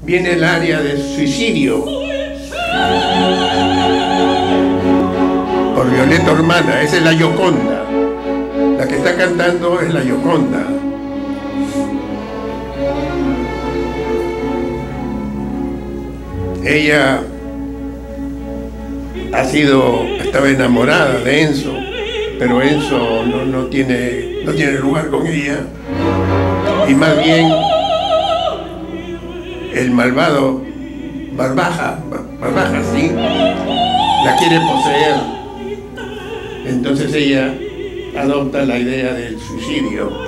viene el área de suicidio por Violeta Ormana. Esa es la Gioconda. La que está cantando es la Gioconda. Ella estaba enamorada de Enzo, pero Enzo no tiene lugar con ella, y más bien el malvado Barbaja, ¿sí?, la quiere poseer. Entonces ella adopta la idea del suicidio.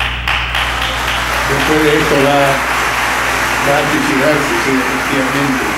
Después de esto va a suicidarse, sí, efectivamente.